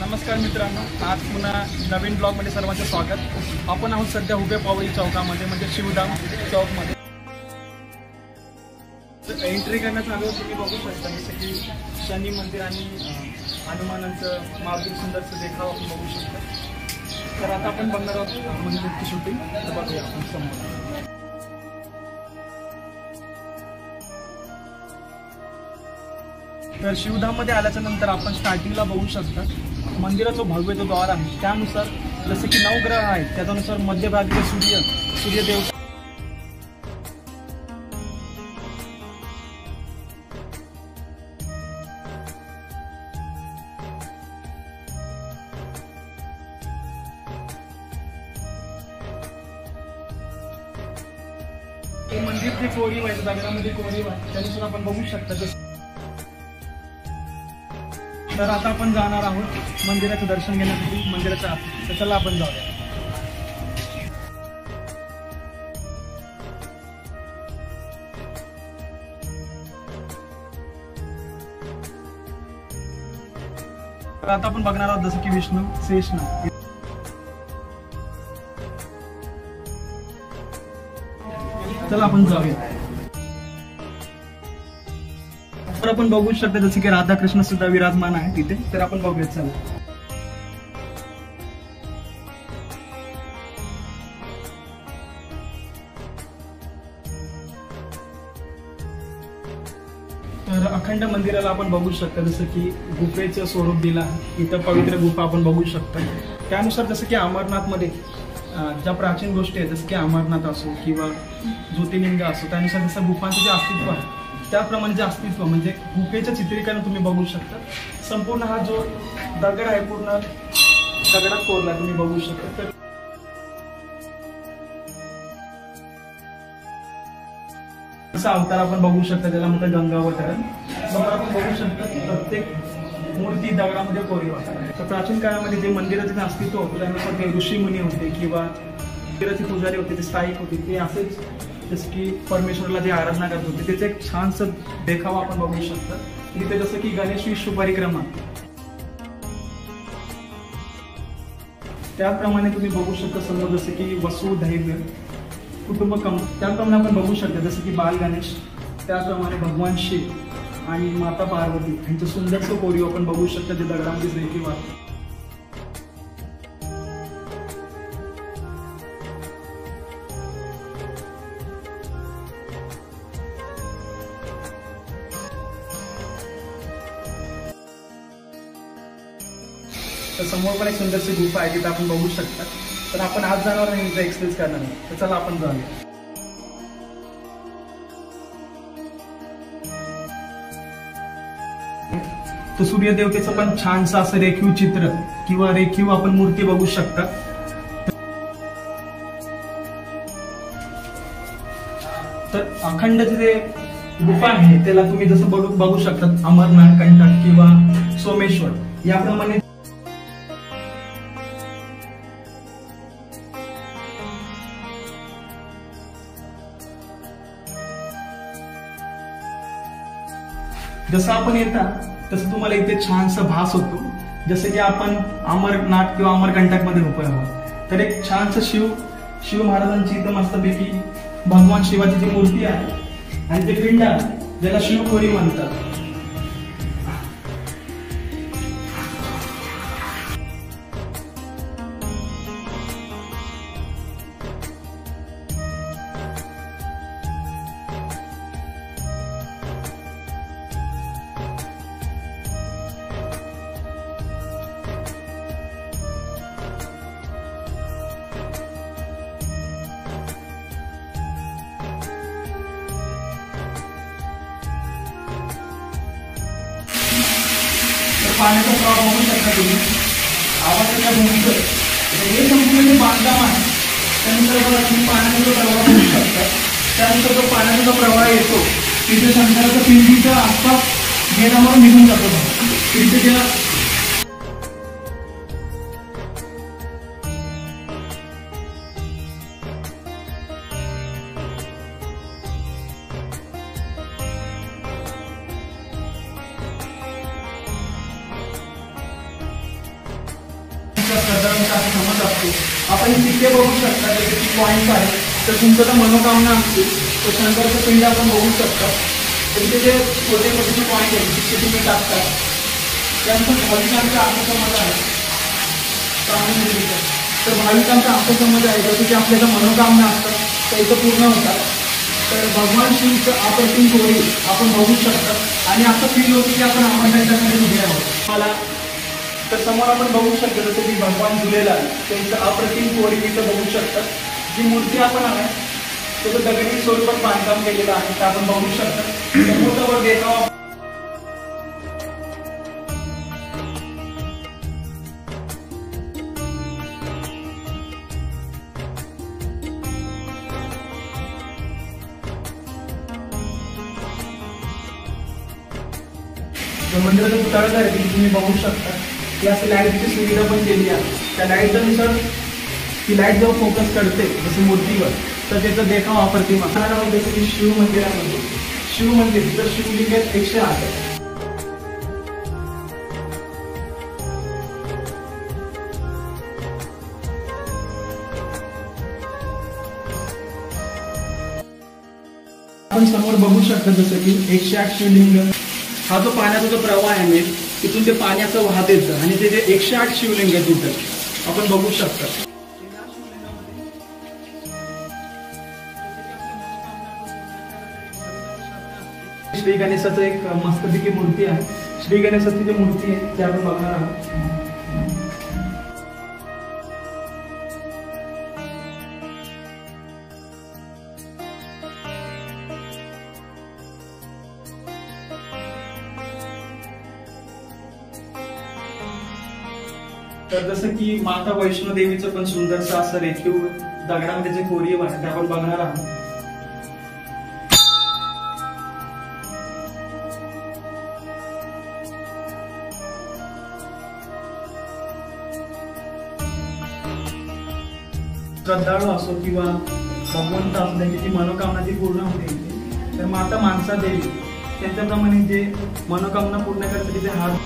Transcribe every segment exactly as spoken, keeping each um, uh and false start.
नमस्कार मित्रांनो, आज पुन्हा नवीन ब्लॉगमध्ये सर्वांचं स्वागत। आपण आहोत सध्या हुबे पावरी चौकामध्ये, म्हणजे शिवधाम चौकमध्ये। एंट्री करण्याचा अगोदर तुम्ही बघू शकता जसं की शनी मंदिर आणि हनुमानांचं मार्ग सुंदरचं देखाव आपण बघू शकतो। तर आता आपण बघणार आहोत मंदिरची शूटिंग, तर बघूया आपण समोर। तर शिवधाममध्ये आल्याच्या नंतर आपण स्टार्टिंगला बघू शकता मंदिराचं भव्य जो द्वार आहे, त्यानुसार जसे की नऊ ग्रह आहेत त्याच्यानुसार मध्यभागी सूर्य सूर्यदेव मंदिर जे कोरीव आहे दगडामध्ये कोरीव आहे त्यानुसार आपण बघू शकता। जसं तर आता आपण जाणार आहोत मंदिराचं दर्शन घेण्यासाठी मंदिराच्या आत, तर चला आपण जाऊया। तर आता आपण बघणार आहोत जसं की विष्णू शेषनाग। चला आपण जाऊया। तर आपण बघू शकता जसे की राधाकृष्ण सुद्धा विराजमान आहे तिथे, तर आपण बघूया चला। तर अखंड मंदिराला आपण बघू शकता जसं की गुफेचं स्वरूप दिलं आहे, इथं पवित्र गुफा आपण बघू शकता। त्यानुसार जसं की अमरनाथ मध्ये ज्या प्राचीन गोष्टी आहेत जसं की अमरनाथ असो किंवा ज्योतिर्लिंग असो, त्यानुसार जसं गुफांचं जे अस्तित्व आहे त्याप्रमाणे जे अस्तित्व म्हणजे गुफेचं चित्रीकरण तुम्ही बघू शकता। संपूर्ण हा जो दगड आहे पूर्ण दगडात कोरला तुम्ही बघू शकता। तर असा अवतार आपण बघू शकता, त्याला म्हणतात गंगावतरण। समोर आपण बघू शकता प्रत्येक मूर्ती दगडामध्ये कोरीव आहे। तर प्राचीन काळामध्ये जे मंदिराचं अस्तित्व होतं त्यानुसार काही ऋषी मुनी होते किंवा मंदिराचे पुजारी होते, ते स्थायिक होते, ते असेच जसं की परमेश्वराला जे आराधना करत होते त्याचं एक छानसं देखावा आपण बघू शकता। तिथे जसं की गणेश विश्व परिक्रमा त्याप्रमाणे तुम्ही बघू शकता। समोर जसं की वसुधैर्य कुटुंबकम त्याप्रमाणे आपण बघू शकता, जसं की बाल गणेश, त्याप्रमाणे भगवान शिव आणि माता पार्वती यांचं सुंदरसं कोरीव आपण बघू शकता जे दगडामध्ये देखील आहे। तर समोर पण एक सुंदरशी गुफा आहे तिथे आपण बघू शकता। तर आपण आज जाणार नाही, इथं एक्सप्रेस करणार नाही, तर चला आपण जाऊया। तर सूर्यदेवतेचं पण छानसं असं रेखीव चित्र किंवा रेखीव आपण मूर्ती बघू शकता। तर अखंड जे गुफा आहे त्याला तुम्ही जसं बघू बघू शकता अमरनाथ, कंटक किंवा सोमेश्वर याप्रमाणे जसं आपण येता तसं तुम्हाला इथे छानसा भास होतो, जसं की आपण अमरनाथ किंवा अमरकंटक मध्ये उभे आहोत। तर एक छानसं शिव शिव महाराजांची इथं मस्तपैकी भगवान शिवाची जी मूर्ती आहे आणि ते पिंड आहे ज्याला शिवखोरी म्हणतात। पाण्याचा प्रवाह बघू शकता तुम्ही, आवाजाच्या भूमीवर हे संपूर्ण जे बांधकाम आहे त्यानुसार बघा तुम्ही पाण्याचा जो प्रवाह बघू शकता, त्यानुसार जो पाण्याचा जो प्रवाह येतो तिथे शंकराच्या पिंडीच्या आसपास गेल्यामुळे निघून जातो। तिथे ज्या समज असते. आपण तिथे बघू शकता जसे की पॉईंट्स आहे. तर तुमचं तर मनोकामना असतील तर शंकरचं पिंड आपण बघू शकता. तिथे जे छोटे मोठे पॉईंट आहेत तिथे तुम्ही टाकतात. त्यानंतर भाविकांचा असं समज आहे तर भाविकांचा असं समज आहे जसं की आपल्याला मनोकामना असतात तर इथं पूर्ण होतात. तर भगवान शिवचं अप्रतिम कोरी आपण बघू शकता आणि असं फील होतं की आपण अमरनाथामध्ये उभे आहोत. मला तर समोर आपण बघू शकतो जसं की भगवान झुलेलाल त्यांचं अप्रतिम कोरी इथं बघू शकतात. जी मूर्ती आपण आहे त्याचं दगडी स्वरूपात बांधकाम केलेलं आहे ते आपण बघू शकता. समोरवर देखावा मंदिराचं पुतळा आहे की तुम्ही बघू शकता की असं लाईटची सुविधा पण केली आहे. त्या लाईटनुसार ती लाईट जेव्हा फोकस करते जसं मूर्तीवर तर त्याचा देखाव अप्रतिम आहे. जसं की शिव मंदिरामध्ये शिव मंदिर तर शिवलिंग एकशे आठ आहे. आपण समोर बघू शकता जसं की एकशे आठ शिवलिंग हा जो पाण्याचा जो प्रवाह आहे मेन तिथून ते पाण्याचं वाहत येतं आणि ते जे एकशे आठ शिवलिंग आहे तिथं आपण बघू शकता. श्री गणेशाचं एक मस्तपैकी मूर्ती आहे. श्री गणेशाची जी मूर्ती आहे ती आपण बघणार आहोत. तर जसं की माता वैष्णोदेवीचं पण सुंदरसं असं रेखीव दगडामध्ये जे कोरीव आहे ते आपण बघणार आहोत. श्रद्धाळू असो किंवा भगवंत असू त्यांची ती मनोकामना ती पूर्ण होते. तर माता मानसा देवी त्यांच्याप्रमाणे जे मनोकामना पूर्ण करते तिथे हात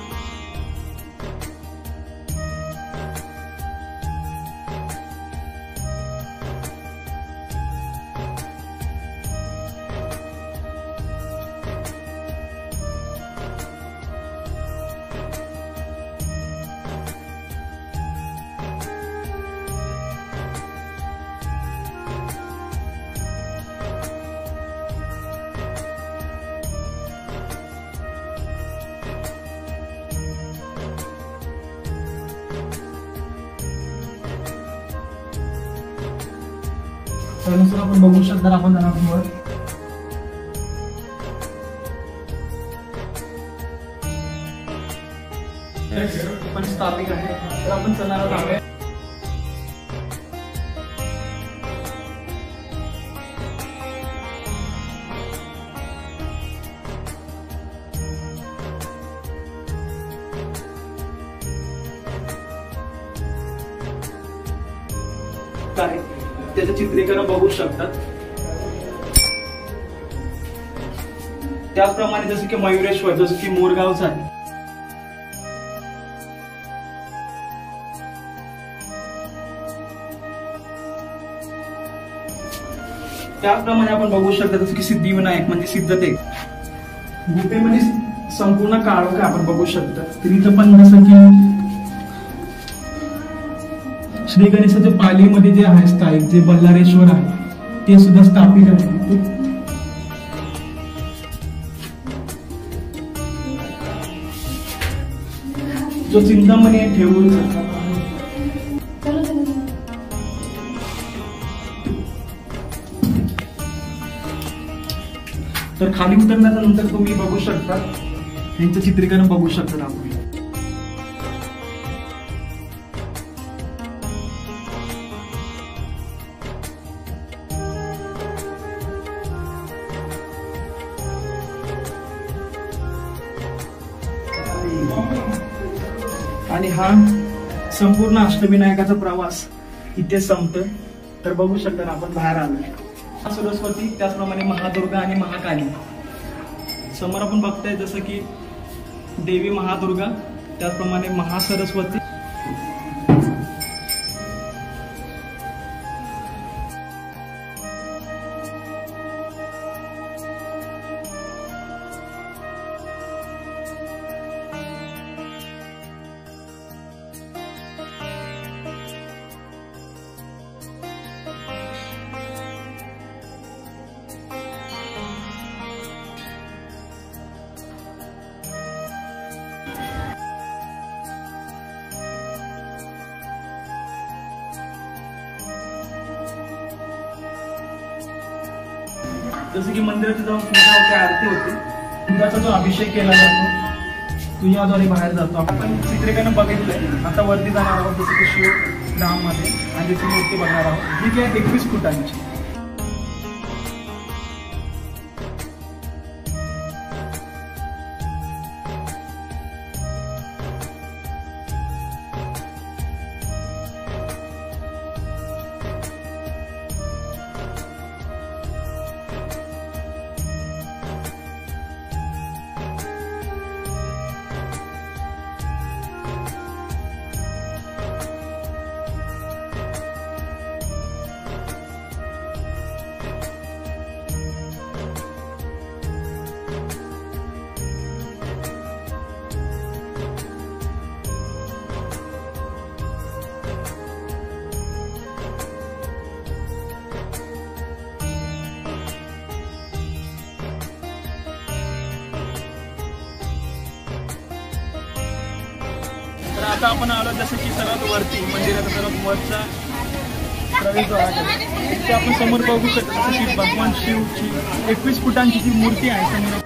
त्यानुसार आपण बघू शकता. आपण जाणार पण स्थापित आहे तर आपण चलणार आहोत. काय त्याचं चित्रीकरण बघू शकतात. त्याचप्रमाणे जसं की मयुरेश्वर जसं की मोरगावचं आहे त्याचप्रमाणे आपण बघू शकता जसं की सिद्धिविनायक म्हणजे सिद्धटेक गुफेमध्ये संपूर्ण काळोख आपण बघू शकता. तिथं पण जसं की श्री गणेशाच्या पालीमध्ये जे आहे स्थायिक जे बल्लारेश्वर आहे ते सुद्धा स्थापित आहे. जो चिंतामणी आहे ठेवून तर खाली उतरण्याच्या नंतर तुम्ही बघू शकता यांचं चित्रीकरण बघू शकता आपण. आणि हा संपूर्ण अष्टविनायकाचा प्रवास इथे संपतो. तर बघू शकता आपण बाहेर आलो सरस्वती त्याचप्रमाणे महादुर्गा आणि महाकाली समोर आपण बघताय जसं की देवी महादुर्गा त्याचप्रमाणे महासरस्वती जसं की मंदिरात जाऊन पूजा होते, आरती होते, दुधाचा जो अभिषेक केला जातो तुझ्याद्वारे बाहेर जातो. आपण चित्रीकरण बघितलंय. आता वरती जाणार आहोत जसं की शिव धाम मध्ये आणि त्याची मूर्ती बघणार आहोत जी की आहे एकवीस फुटांची. तर आता आपण आलो जसं की सर्वात वरती मंदिराचा सर्वात वरचा प्रवेशद्वार आहे. तिथे आपण समोर बघू शकतो जसं की भगवान शिवची एकवीस फुटांची जी मूर्ती आहे समोर